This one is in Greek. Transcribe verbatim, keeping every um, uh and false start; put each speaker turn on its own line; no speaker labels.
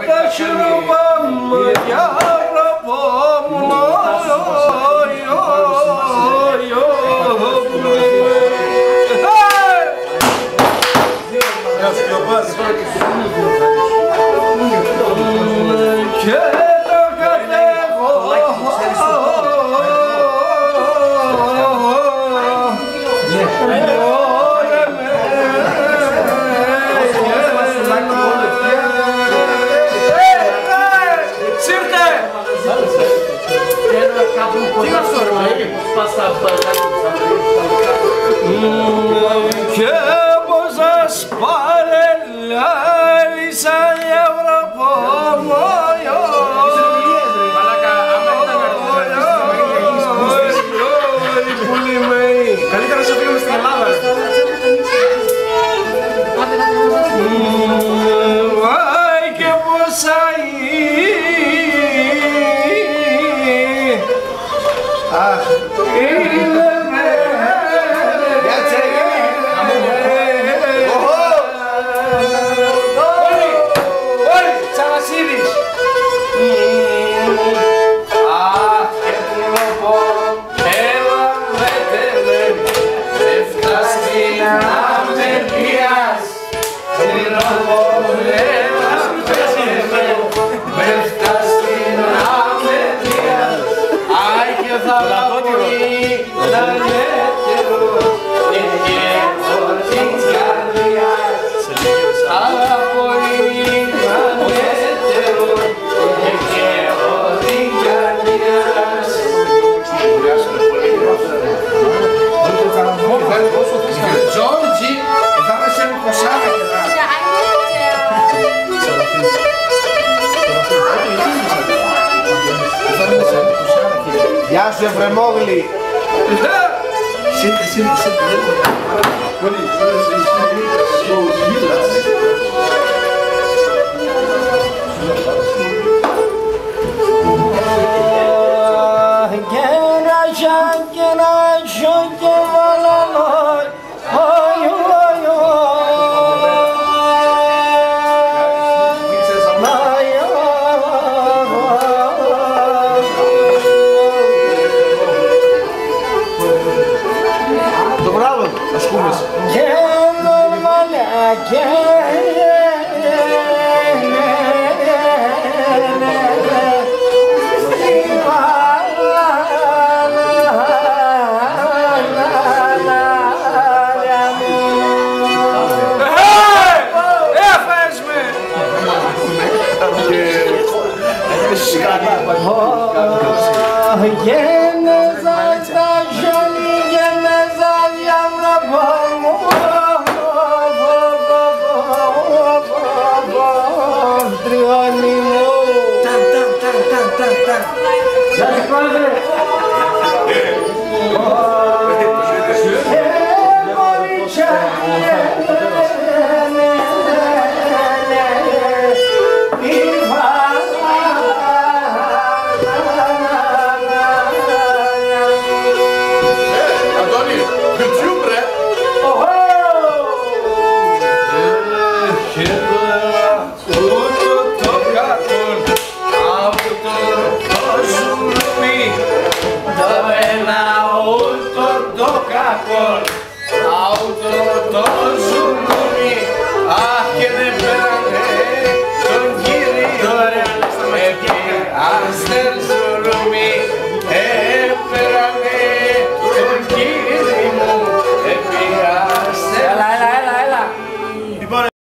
τα χειροβά μου για ραπό μου. Και το κατέβω και πως σας παρελάλησα για βραπόμο.
Καλύτερα σε φύγαμε στην Ελλάδα.
Βάει και πως αχ, είναι με
Όλοι, Τσανασίδης.
αχ, και που να πω, έλα με τελένει, έφτα στην αμερίας, την πω, έλα με τελένει, έφτα στην αμερίας, αι και θα λαπωθεί να λέτερο, και και την καρδιά, θα λαπωθεί να λέτερο, και και την καρδιά.
Τζόρτζι, θα με σε κοσάρα και δά. Γεια σου Εφρεμόγλη. Σύντε, σύντε, σύντε. Το μπράβο, ας πούμε.
Αχ, και δεν πέρανε τον κύριο, επί άστερς